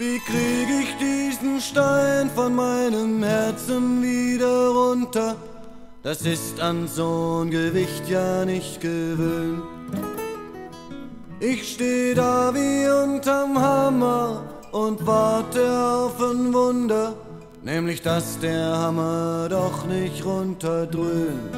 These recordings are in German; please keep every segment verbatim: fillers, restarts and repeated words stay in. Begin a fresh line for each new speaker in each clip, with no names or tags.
Wie krieg ich diesen Stein von meinem Herzen wieder runter? Das ist an so'n Gewicht ja nicht gewöhnt. Ich steh da wie unterm Hammer und warte auf ein Wunder, nämlich dass der Hammer doch nicht runterdröhnt.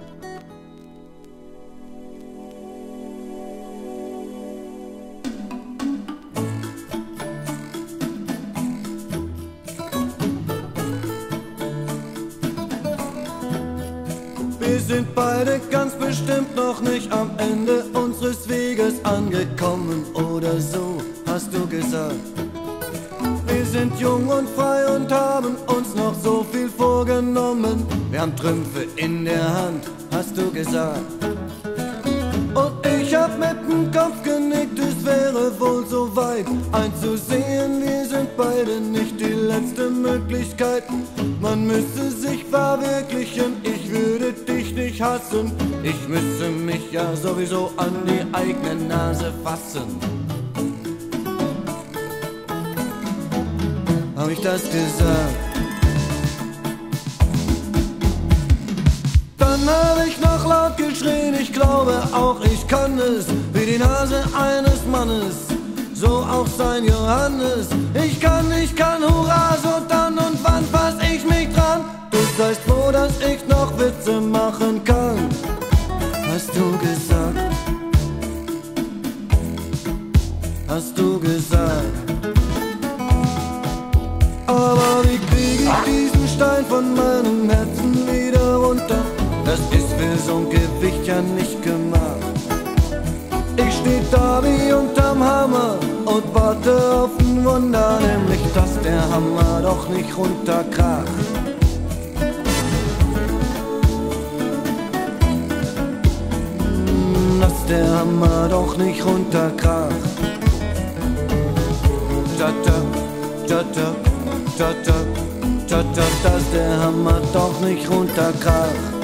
Wir sind beide ganz bestimmt noch nicht am Ende unseres Weges angekommen, oder so hast du gesagt. Wir sind jung und frei und haben uns noch so viel vorgenommen. Wir haben Trümpfe in der Hand, hast du gesagt. Und ich hab mit dem Kopf genickt, es wäre wohl so weit einzusehen, wir sind beide nicht die letzte Möglichkeit. Man müsse sich verwirklichen, ich würde dich nicht hassen. Ich müsse mich ja sowieso an die eigene Nase fassen. Hab ich das gesagt? Dann hab ich noch laut geschrien, ich glaube auch ich kann es, wie die Nase eines Mannes, so auch sein Johannes. Ich kann, ich kann, hurra, so dann und wann fass ich mich dran. Du seist froh, dass ich noch Witze machen kann, hast du gesagt, hast du gesagt. Aber wie krieg ich diesen Stein von meinem Herzen wieder runter? Das ist für so'n Gewicht ja nicht gemacht. Ich steh da wie unterm Hammer und warte auf ein Wunder, nämlich dass der Hammer doch nicht runterkracht. Dass der Hammer doch nicht runterkracht. Ta-ta, ta-ta, ta-ta, ta-ta, dass der Hammer doch nicht runterkracht.